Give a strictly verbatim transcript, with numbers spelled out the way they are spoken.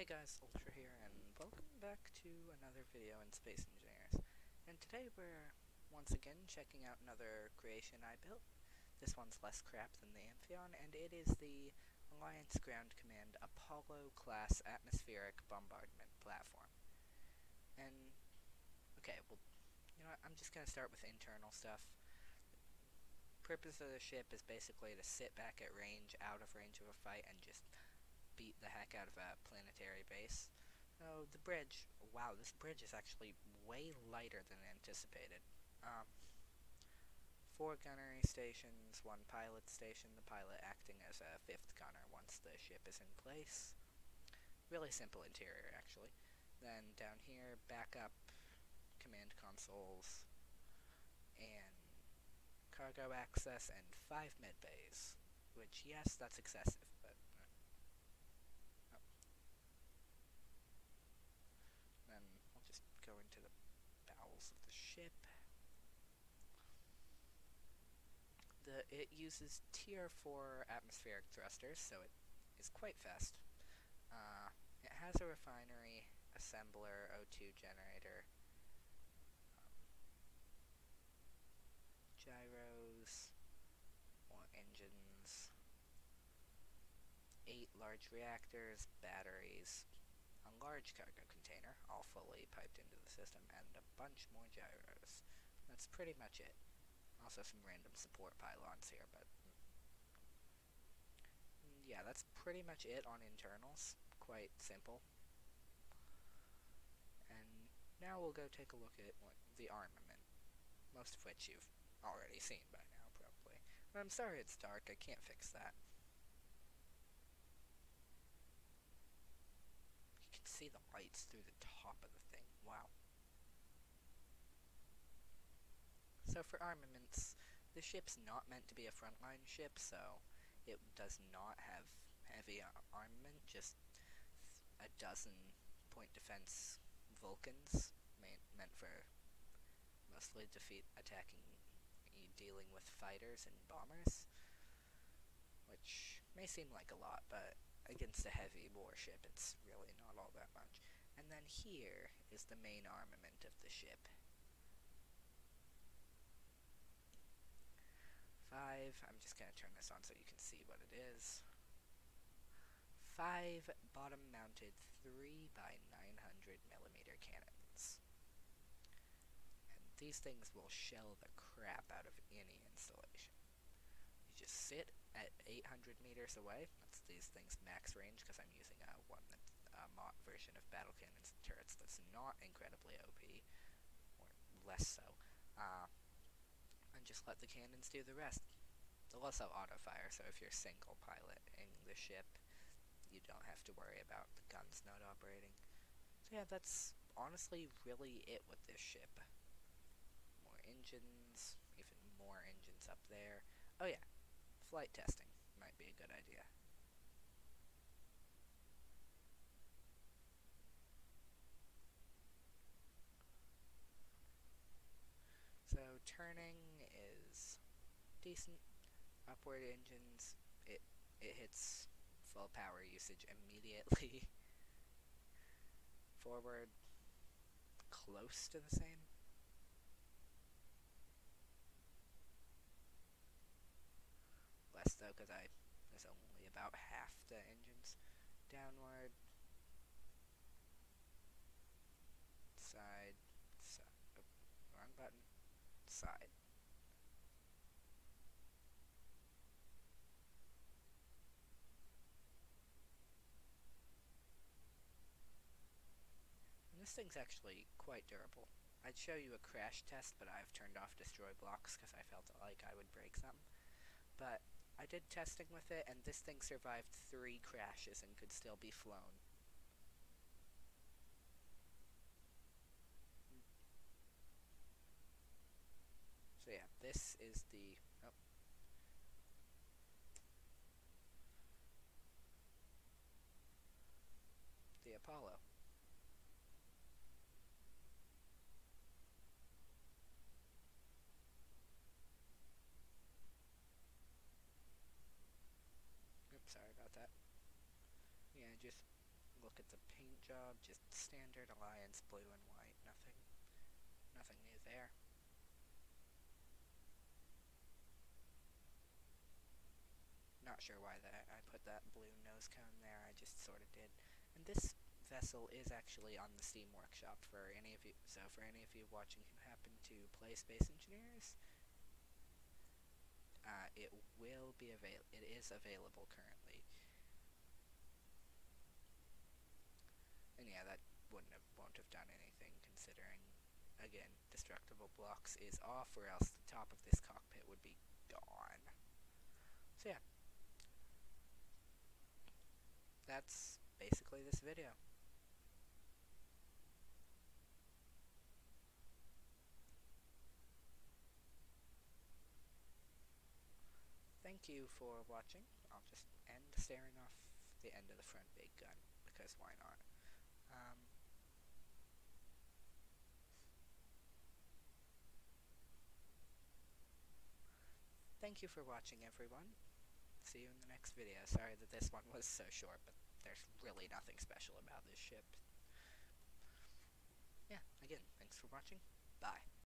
Hey guys, Ultra here, and welcome back to another video in Space Engineers. And today we're once again checking out another creation I built. This one's less crap than the Amphion, and it is the Alliance Ground Command Apollo-class atmospheric bombardment platform. And, okay, well, you know what, I'm just gonna start with internal stuff. Purpose of the ship is basically to sit back at range, out of range of a fight, and just beat the heck out of a planetary base. So the bridge, wow, this bridge is actually way lighter than anticipated. Um, four gunnery stations, one pilot station, the pilot acting as a fifth gunner once the ship is in place. Really simple interior, actually. Then down here, backup command consoles, and cargo access, and five med bays. Which, yes, that's excessive, but then I'll just go into the bowels of the ship. The, it uses tier four atmospheric thrusters, so it is quite fast. Uh, it has a refinery, assembler, O two generator, um, gyros, more engines, eight large reactors, batteries, a large cargo container, all fully piped into the system, and a bunch more gyros. That's pretty much it. Also some random support pylons here, but yeah, that's pretty much it on internals. Quite simple. And now we'll go take a look at what the armament, most of which you've already seen by now, probably. But I'm sorry it's dark, I can't fix that. You can see the lights through the top of the thing, wow. So for armaments, the ship's not meant to be a frontline ship, so it does not have heavy armament, just a dozen point defense Vulcans, meant for mostly defeat attacking you dealing with fighters and bombers, which may seem like a lot, but against a heavy warship it's really not all that much. And then here is the main armament of the ship. Five, I'm just going to turn this on so you can see what it is. Five bottom-mounted three by nine hundred millimeter cannons. And these things will shell the crap out of any installation. You just sit at eight hundred meters away. That's these things' max range, because I'm using a one that's a mod version of battle cannons and turrets that's not incredibly O P, or less so. Uh, and just let the cannons do the rest. They'll also auto-fire, so if you're single piloting the ship, you don't have to worry about the guns not operating. So yeah, that's honestly really it with this ship. More engines, even more engines up there. Oh yeah, flight testing might be a good idea. So turning is decent. Upward engines, it it hits full power usage immediately. Forward, close to the same. Less though, because I there's only about half the engines. Downward, side, side, oh, wrong button, side. And this thing's actually quite durable. I'd show you a crash test, but I've turned off destroy blocks because I felt like I would break something. But I did testing with it, and this thing survived three crashes and could still be flown. So yeah, this is the oh, the Apollo. Oops, sorry about that. Yeah, just look It's a paint job, just standard Alliance blue and white, nothing, nothing new there. Not sure why that I put that blue nose cone there, I just sort of did. And this vessel is actually on the Steam Workshop for any of you, so for any of you watching who happen to play Space Engineers, uh, it will be avail- it is available currently. And yeah, that wouldn't have, won't have done anything considering, again, destructible blocks is off, or else the top of this cockpit would be gone. So yeah, that's basically this video. Thank you for watching. I'll just end staring off the end of the front big gun, because why not? Um, thank you for watching, everyone. See you in the next video. Sorry that this one was so short, but there's really nothing special about this ship. Yeah, again, thanks for watching. Bye.